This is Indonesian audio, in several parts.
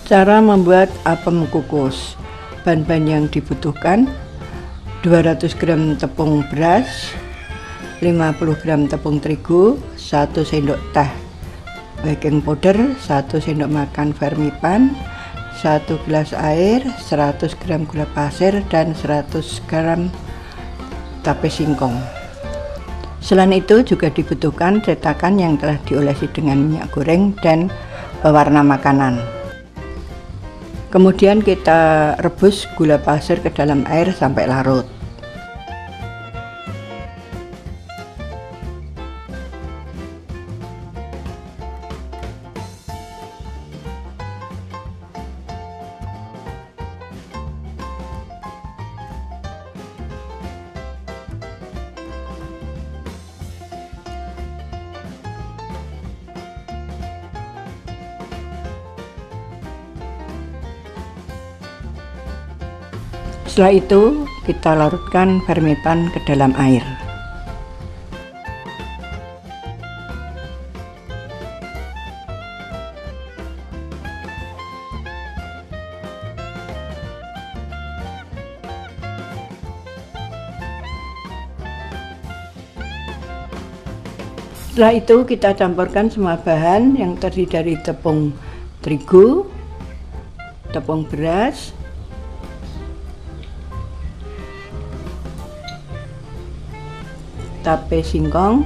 Cara membuat apem kukus. Bahan-bahan yang dibutuhkan: 200 gram tepung beras, 50 gram tepung terigu, 1 sendok teh baking powder, 1 sendok makan vermipan, 1 gelas air, 100 gram gula pasir, dan 100 gram tape singkong. Selain itu juga dibutuhkan cetakan yang telah diolesi dengan minyak goreng dan pewarna makanan. Kemudian kita rebus gula pasir ke dalam air sampai larut. Setelah itu kita larutkan vermipan ke dalam air. Setelah itu kita campurkan semua bahan yang terdiri dari tepung terigu, tepung beras, tape singkong,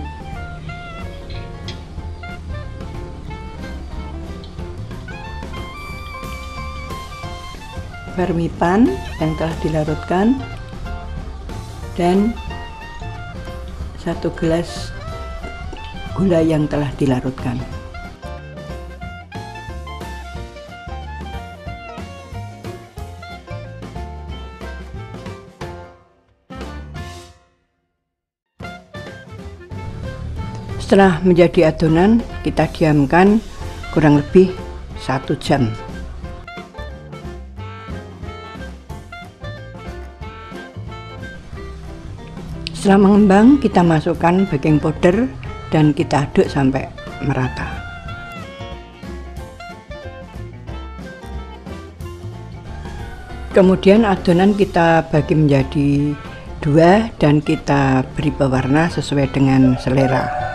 vermipan yang telah dilarutkan, dan 1 gelas gula yang telah dilarutkan. Setelah menjadi adonan, kita diamkan kurang lebih 1 jam. Setelah mengembang, kita masukkan baking powder dan kita aduk sampai merata. Kemudian adonan kita bagi menjadi 2 dan kita beri pewarna sesuai dengan selera.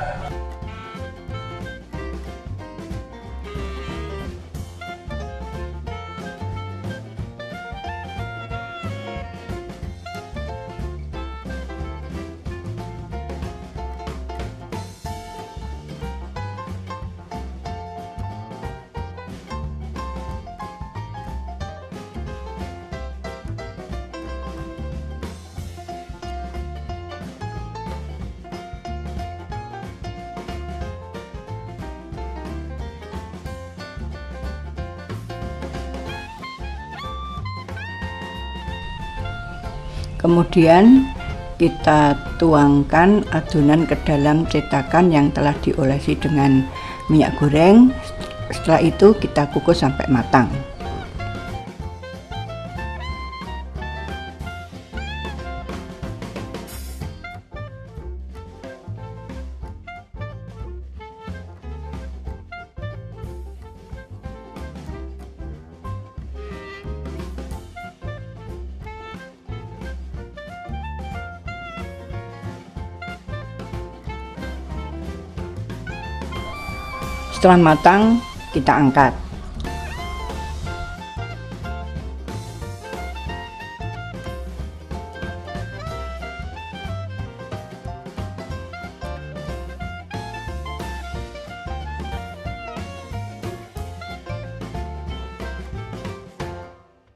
Kemudian kita tuangkan adonan ke dalam cetakan yang telah diolesi dengan minyak goreng. Setelah itu kita kukus sampai matang. Setelah matang, kita angkat.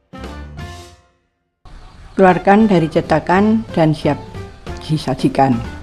Keluarkan dari cetakan dan siap disajikan.